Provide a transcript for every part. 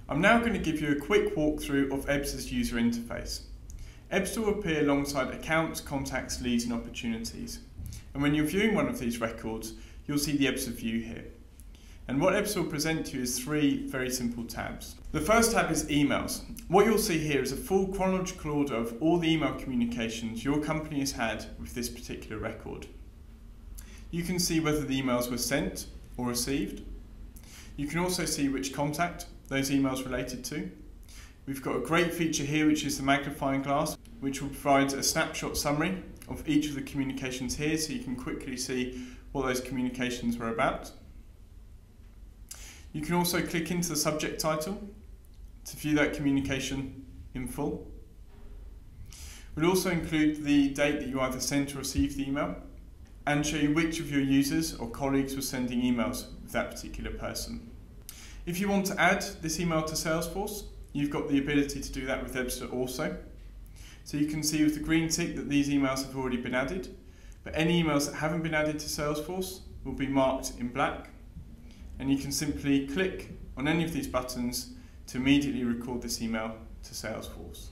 I'm now going to give you a quick walkthrough of Ebsta's user interface. Ebsta will appear alongside accounts, contacts, leads and opportunities. And when you're viewing one of these records, you'll see the Ebsta view here. And what Ebsta will present to you is three very simple tabs. The first tab is emails. What you'll see here is a full chronological order of all the email communications your company has had with this particular record. You can see whether the emails were sent or received. You can also see which contact those emails related to. We've got a great feature here, which is the magnifying glass, which will provide a snapshot summary of each of the communications here, so you can quickly see what those communications were about. You can also click into the subject title to view that communication in full. We'll also include the date that you either sent or received the email, and show you which of your users or colleagues were sending emails with that particular person. If you want to add this email to Salesforce, you've got the ability to do that with Ebsta also. So you can see with the green tick that these emails have already been added, but any emails that haven't been added to Salesforce will be marked in black, and you can simply click on any of these buttons to immediately record this email to Salesforce.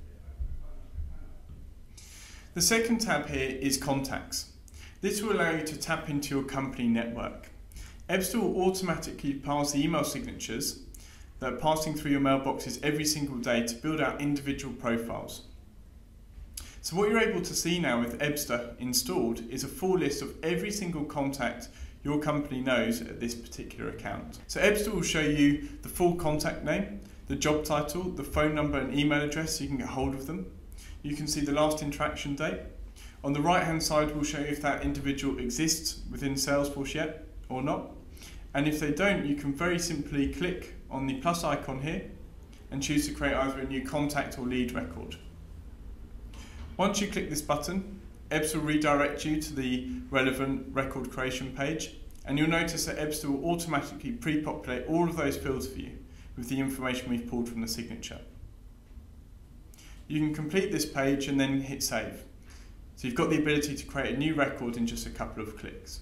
The second tab here is contacts. This will allow you to tap into your company network. Ebsta will automatically pass the email signatures that are passing through your mailboxes every single day to build out individual profiles. So what you're able to see now with Ebsta installed is a full list of every single contact your company knows at this particular account. So Ebsta will show you the full contact name, the job title, the phone number and email address so you can get hold of them. You can see the last interaction date. On the right hand side we'll show you if that individual exists within Salesforce yet or not. And if they don't, you can very simply click on the plus icon here and choose to create either a new contact or lead record. Once you click this button, Ebsta will redirect you to the relevant record creation page, and you'll notice that Ebsta will automatically pre-populate all of those fields for you with the information we've pulled from the signature. You can complete this page and then hit save. So you've got the ability to create a new record in just a couple of clicks.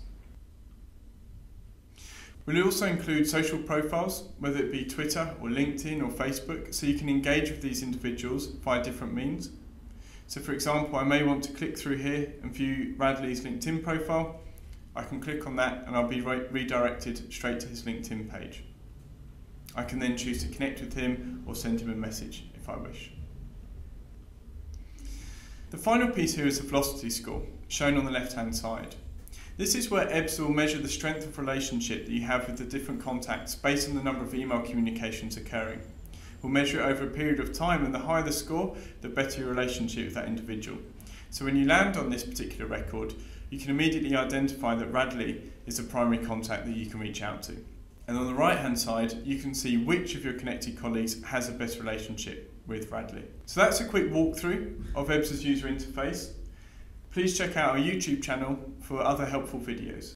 We'll also include social profiles, whether it be Twitter or LinkedIn or Facebook, so you can engage with these individuals via different means. So for example, I may want to click through here and view Radley's LinkedIn profile. I can click on that and I'll be redirected straight to his LinkedIn page. I can then choose to connect with him or send him a message if I wish. The final piece here is the velocity score, shown on the left-hand side. This is where Ebsta will measure the strength of relationship that you have with the different contacts based on the number of email communications occurring. We'll measure it over a period of time, and the higher the score, the better your relationship with that individual. So when you land on this particular record, you can immediately identify that Radley is the primary contact that you can reach out to. And on the right hand side, you can see which of your connected colleagues has a better relationship with Radley. So that's a quick walkthrough of Ebsta's user interface. Please check out our YouTube channel for other helpful videos.